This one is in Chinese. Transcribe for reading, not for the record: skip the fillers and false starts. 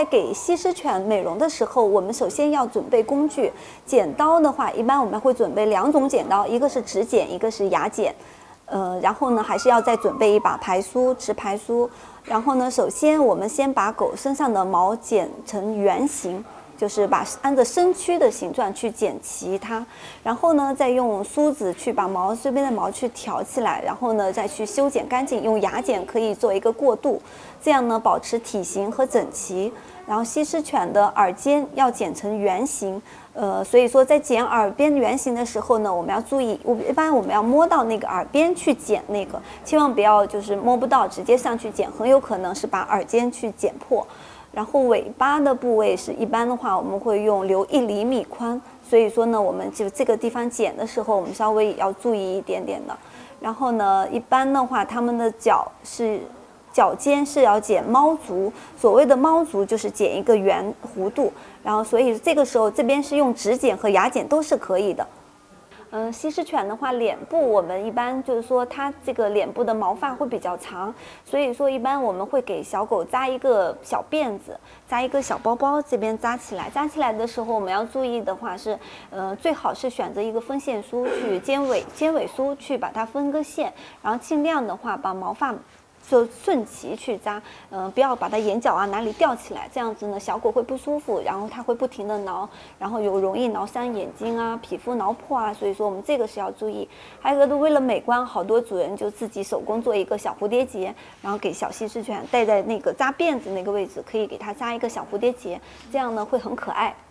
给西施犬美容的时候，我们首先要准备工具。剪刀的话，一般我们会准备2种剪刀，一个是直剪，一个是牙剪。然后呢，还是要再准备一把排梳，直排梳。然后呢，首先我们先把狗身上的毛剪成圆形。就是按照身躯的形状去剪齐它，然后呢，再用梳子去把这边的毛去挑起来，然后呢，再去修剪干净，用牙剪可以做一个过渡，这样呢保持体型和整齐。然后西施犬的耳尖要剪成圆形，所以说在剪耳边圆形的时候呢，我们要注意，一般我们要摸到那个耳边去剪那个，千万不要就是摸不到直接上去剪，很有可能是把耳尖去剪破。然后尾巴的部位是一般的话，我们会留1厘米宽，所以说呢，我们就这个地方剪的时候，我们稍微也要注意一点点的。然后呢，一般的话，它们的脚尖是要剪猫足，所谓的猫足就是剪一个圆弧度，然后所以这个时候这边是用直剪和牙剪都是可以的。西施犬的话，脸部我们一般就是说它这个脸部的毛发会比较长，所以说一般我们会给小狗扎一个小辫子，扎一个小包包，这边扎起来。扎起来的时候，我们要注意的话是，最好是选择一个分线梳去尖尾梳去把它分个线，然后尽量的话把毛发就顺齐去扎，不要把它眼角啊哪里吊起来，这样子呢小狗会不舒服，然后它会不停的挠，然后容易挠伤眼睛啊，皮肤挠破啊，所以说我们这个是要注意。还有一个为了美观，好多主人就自己手工做一个小蝴蝶结，然后给小西施犬戴在那个扎辫子那个位置，可以给它扎一个小蝴蝶结，这样呢会很可爱。